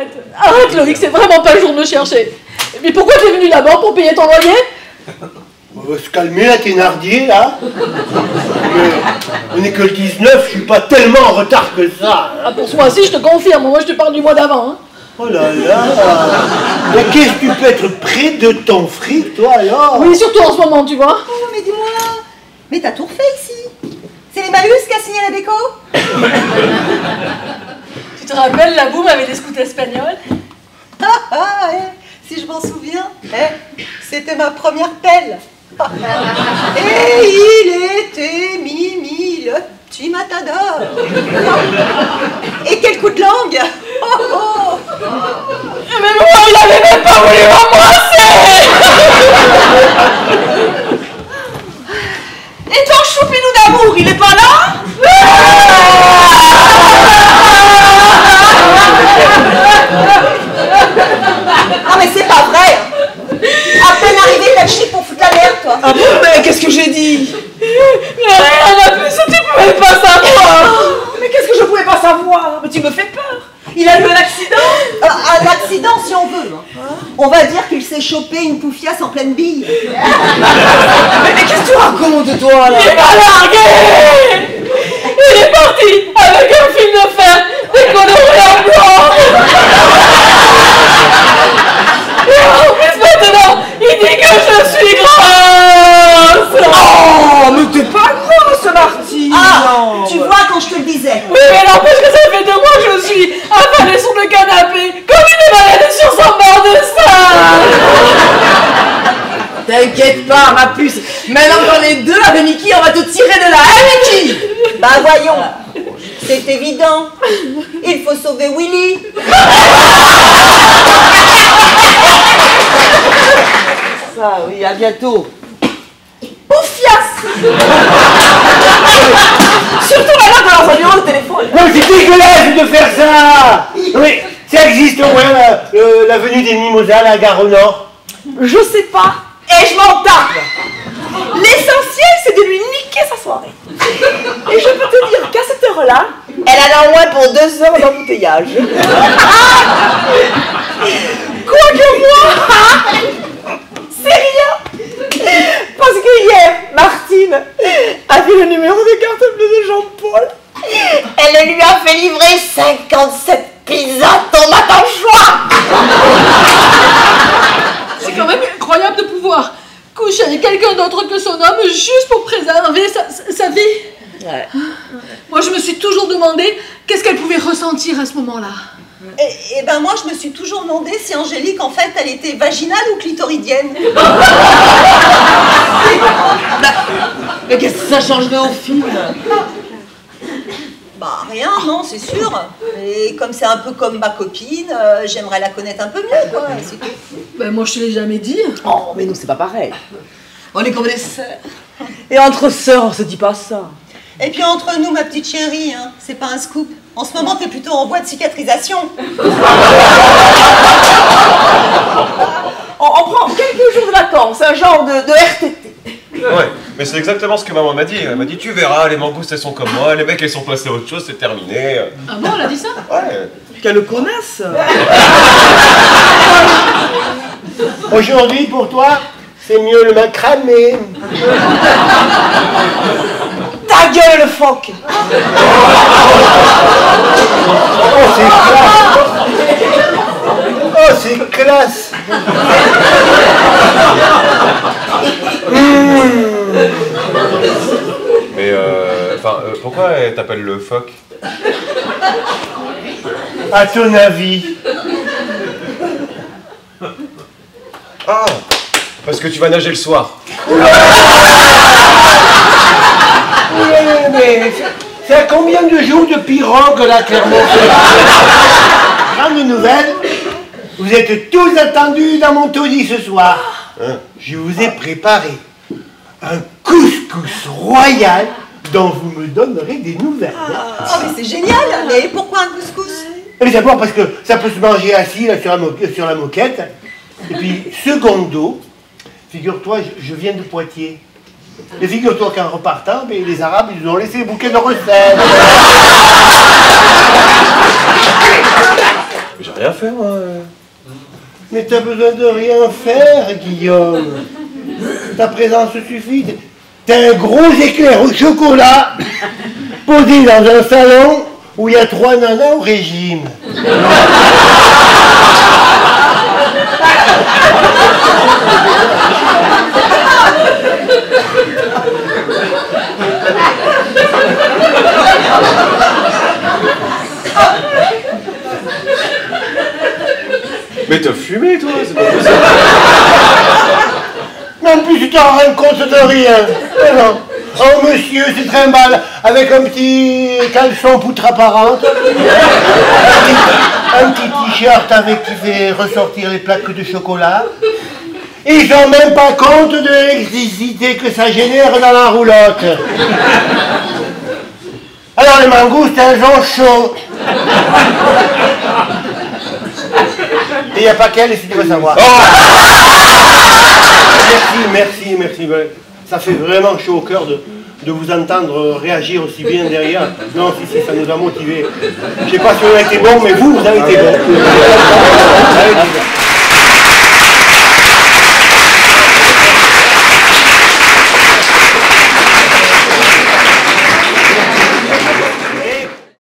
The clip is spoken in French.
Arrête, Loïc, c'est vraiment pas le jour de me chercher. Mais pourquoi t'es venu d'abord pour payer ton loyer? On va se calmer là, Thénardier, là. On est que le 19, je suis pas tellement en retard que ça. Ah, pour ce mois-ci, je te confirme, moi je te parle du mois d'avant. Hein. Oh là là. Mais qu'est-ce que tu peux être près de ton fric, toi, alors? Oui, surtout en ce moment, tu vois. Oh, mais dis-moi, mais t'as tout refait ici. C'est les malus qui a signé la déco? Tu te rappelles la boum avec les scouts espagnols? Si je m'en souviens, c'était ma première pelle. Et il était Mimi, le petit matador. Et quel coup de langue. Mais moi, il avait même pas voulu m'embrasser. Et ton choupinou d'amour, il est pas là? Ah mais c'est pas vrai. À peine arrivé, t'as le chip pour foutre la merde, toi. Ah bon, mais qu'est-ce que j'ai dit? Mais rien de plus, tu pouvais pas savoir. Mais qu'est-ce que je pouvais pas savoir? Mais tu me fais peur. Il a eu un accident? Un accident, si on veut. On va dire qu'il s'est chopé une poufiasse en pleine bille. Mais qu'est-ce que tu racontes, toi, là? Il m'a largué. Il est parti avec un fil de fer décoloré en blanc. Et en plus maintenant, il dit que je suis grosse. Oh, mais t'es pas grosse, Martine. Ah, tu vois quand je te le disais. Oui, mais n'empêche que ça fait 2 mois que je suis affalée sur le canapé, comme une malade sur son bord de sang. T'inquiète pas, ma puce. Maintenant qu'on est deux avec Mickey, on va te tirer de là, hein, Mickey? Bah voyons, c'est évident. Il faut sauver Willy. Ça, oui, à bientôt. Poufiasse. Surtout maintenant qu'on leur numéro de téléphone. Non, c'est dégueulasse de faire ça. Oui, ça existe au moins, l'avenue des Mimosas, la gare au nord. Je sais pas, et je m'en tape. L'essentiel, c'est de lui niquer sa soirée. Et je peux te dire qu'à cette heure-là, elle en a au moins pour 2 heures d'embouteillage. Quoique moi, c'est rien. Parce que hier, Martine a vu le numéro de carte bleue de Jean-Paul. Elle lui a fait livrer 57 pizzas tomates anchois. C'est quand même incroyable de pouvoir coucher avec quelqu'un d'autre que son homme juste pour préserver sa vie. Ouais. Moi, je me suis toujours demandé qu'est-ce qu'elle pouvait ressentir à ce moment-là. Et ben moi, je me suis toujours demandé si Angélique, en fait, elle était vaginale ou clitoridienne. Mais qu'est-ce que ça change de au film? Bah rien, non, c'est sûr. Et comme c'est un peu comme ma copine, j'aimerais la connaître un peu mieux, quoi, c'est tout. Ben moi, je te l'ai jamais dit. Oh, mais nous, c'est pas pareil. On est comme des sœurs. Et entre sœurs, on se dit pas ça. Et puis entre nous, ma petite chérie, hein, c'est pas un scoop. En ce moment, t'es plutôt en voie de cicatrisation. On prend quelques jours de vacances, un genre de RTT. Ouais, mais c'est exactement ce que maman m'a dit. Elle m'a dit, tu verras, les mangoustes, elles sont comme moi, les mecs, ils sont passés à autre chose, c'est terminé. Ah bon, elle a dit ça? Ouais. Quelle connasse. Aujourd'hui, pour toi, c'est mieux le macramé. Ta gueule, le phoque. Oh, c'est classe. Oh, c'est classe. Mais pourquoi elle t'appelle le phoque? À ton avis? Ah, parce que tu vas nager le soir. Mais c'est à combien de jours de pirogue là, clairement? Grande nouvelle, vous êtes tous attendus dans mon taudis ce soir. Hein? Je vous ai préparé un couscous royal dont vous me donnerez des nouvelles. Oh mais c'est génial. Mais pourquoi un couscous? Mais d'abord parce que ça peut se manger assis là, sur la moquette. Et puis, secondo, figure-toi, je viens de Poitiers. Et figure-toi qu'en repartant, mais les Arabes, ils nous ont laissé des bouquets de recettes. J'ai rien fait, moi. Mais t'as besoin de rien faire, Guillaume. Ta présence suffit. T'as un gros éclair au chocolat posé dans un salon où il y a 3 nanas au régime. Mais t'as fumé, toi, c'est pas possible. Même plus tu t'en rends compte de rien. Mais non. Oh monsieur, c'est très mal, avec un petit caleçon poutre apparente, un petit t-shirt avec qui fait ressortir les plaques de chocolat. Ils ne sont même pas compte de l'électricité que ça génère dans la roulotte. Alors les mangoustes, elles ont chaud. Et il n'y a pas qu'elle, si tu veux savoir. Oh, merci. Ça fait vraiment chaud au cœur de vous entendre réagir aussi bien derrière. Non, si, ça nous a motivés. Je ne sais pas si on a été bon, mais vous avez été bon.